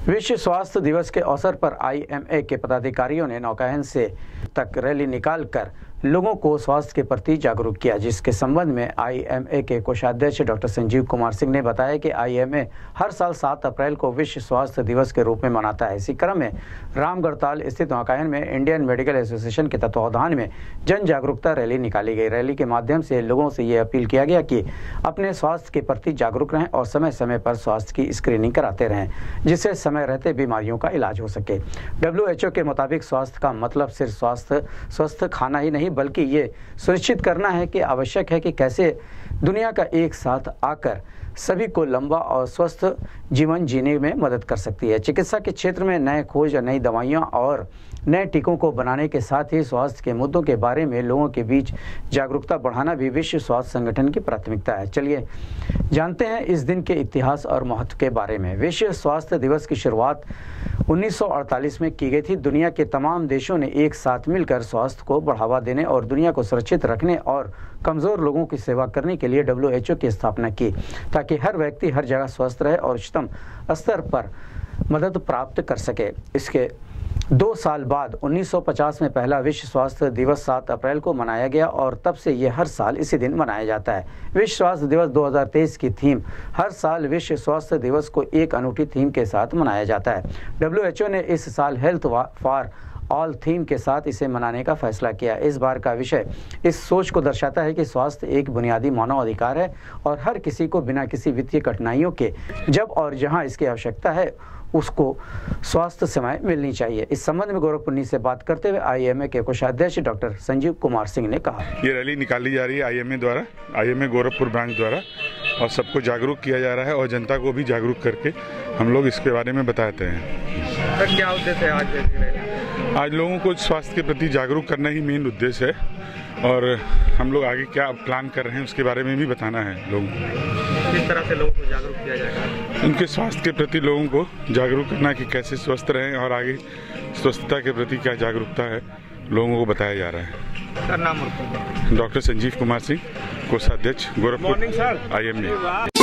विश्व स्वास्थ्य दिवस के अवसर पर आईएमए के पदाधिकारियों ने नौकायन से तक रैली निकालकर लोगों को स्वास्थ्य के प्रति जागरूक किया, जिसके संबंध में आईएमए के कोषाध्यक्ष डॉक्टर संजीव कुमार सिंह ने बताया कि आईएमए हर साल 7 अप्रैल को विश्व स्वास्थ्य दिवस के रूप में मनाता है। इसी क्रम में रामगढ़ताल स्थित नौकायन में इंडियन मेडिकल एसोसिएशन के तत्वावधान में जन जागरूकता रैली निकाली गई। रैली के माध्यम से लोगों से ये अपील किया गया कि अपने स्वास्थ्य के प्रति जागरूक रहें और समय समय पर स्वास्थ्य की स्क्रीनिंग कराते रहें, जिससे समय रहते बीमारियों का इलाज हो सके। WHO के मुताबिक स्वास्थ्य का मतलब सिर्फ स्वस्थ खाना ही नहीं बल्कि ये सुनिश्चित करना है कि आवश्यक है कि कैसे दुनिया का एक साथ आकर सभी को लंबा और स्वस्थ जीवन जीने में मदद कर सकती है। चिकित्सा के क्षेत्र में नए खोज, नई दवाइयां और नए टीकों को बनाने के साथ ही स्वास्थ्य के मुद्दों के बारे में लोगों के बीच जागरूकता बढ़ाना भी विश्व स्वास्थ्य संगठन की प्राथमिकता है। चलिए जानते हैं इस दिन के इतिहास और महत्व के बारे में। विश्व स्वास्थ्य दिवस की शुरुआत 1948 में की गई थी। दुनिया के तमाम देशों ने एक साथ मिलकर स्वास्थ्य को बढ़ावा देने और दुनिया को सुरक्षित रखने और कमज़ोर लोगों की सेवा करने के लिए WHO की स्थापना की, ताकि हर व्यक्ति हर जगह स्वस्थ रहे और उच्चतम स्तर पर मदद प्राप्त कर सके। इसके 2 साल बाद 1950 में पहला विश्व स्वास्थ्य दिवस 7 अप्रैल को मनाया गया और तब से ये हर साल इसी दिन मनाया जाता है। विश्व स्वास्थ्य दिवस 2023 की थीम हर साल विश्व स्वास्थ्य दिवस को एक अनूठी थीम के साथ मनाया जाता है। WHO ने इस साल हेल्थ फॉर ऑल थीम के साथ इसे मनाने का फैसला किया। इस बार का विषय इस सोच को दर्शाता है कि स्वास्थ्य एक बुनियादी मानव अधिकार है और हर किसी को बिना किसी वित्तीय कठिनाइयों के जब और जहां इसकी आवश्यकता है उसको स्वास्थ्य सेवाएं मिलनी चाहिए। इस संबंध में गोरखपुर से बात करते हुए आईएमए के कोषाध्यक्ष डॉक्टर संजीव कुमार सिंह ने कहा, ये रैली निकाली जा रही है आईएमए द्वारा, आईएमए गोरखपुर ब्रांच द्वारा, और सबको जागरूक किया जा रहा है और जनता को भी जागरूक करके हम लोग इसके बारे में बताते हैं। सर, क्या उद्देश्य है आज रैली? आज लोगों को स्वास्थ्य के प्रति जागरूक करना ही मेन उद्देश्य है और हम लोग आगे क्या प्लान कर रहे हैं उसके बारे में भी बताना है लोगों को। किस तरह से लोगों को जागरूक किया जाएगा? उनके स्वास्थ्य के प्रति लोगों को जागरूक करना कि कैसे स्वस्थ रहें और आगे स्वस्थता के प्रति क्या जागरूकता है लोगों को बताया जा रहा है। सर, नाम? डॉक्टर संजीव कुमार सिंह, कोषाध्यक्ष गोरखपुर आईएमए।